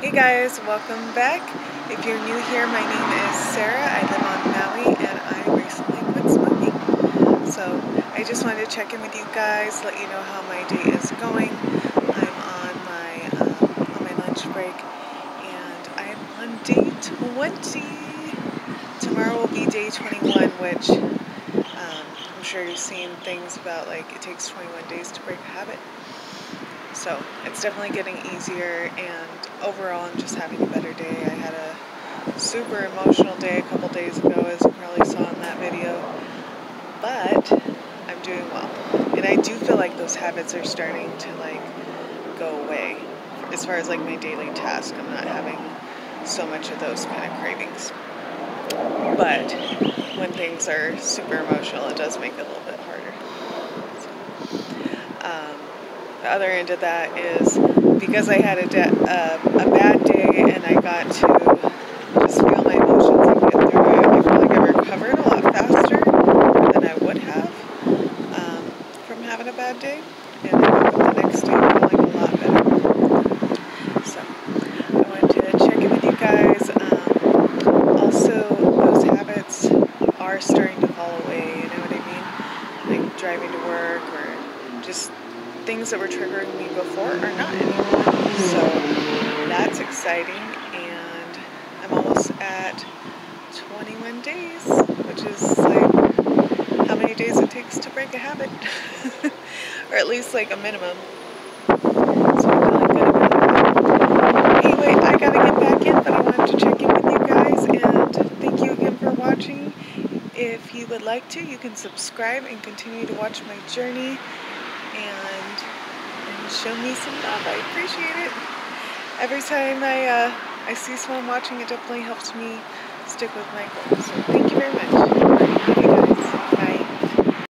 Hey guys, welcome back. If you're new here, my name is Sarah. I live on Maui and I recently quit smoking. So I just wanted to check in with you guys, let you know how my day is going. I'm on my lunch break and I'm on day 20. Tomorrow will be day 21, which I'm sure you've seen things about like it takes 21 days to break a habit. So it's definitely getting easier, and overall I'm just having a better day. I had a super emotional day a couple days ago, as you probably saw in that video, but I'm doing well. And I do feel like those habits are starting to like go away as far as like my daily task. I'm not having so much of those kind of cravings. But when things are super emotional, it does make it a little bit harder. The other end of that is because I had a bad day and I got to just feel my emotions and get through it. I feel like I recovered a lot faster than I would have from having a bad day, and I woke up the next day feeling a lot better. So I wanted to check in with you guys. Also, those habits are starting to fall away, you know what I mean? Like driving to work or just things that were triggering me before are not anymore. So that's exciting, and I'm almost at 21 days, which is like how many days it takes to break a habit. Or at least like a minimum. So I'm feeling good about that. Anyway, I gotta get back in, but I wanted to check in with you guys, and thank you again for watching. If you would like to, you can subscribe and continue to watch my journey and show me some love. I appreciate it. Every time I see someone watching, it definitely helps me stick with my goals. So thank you very much.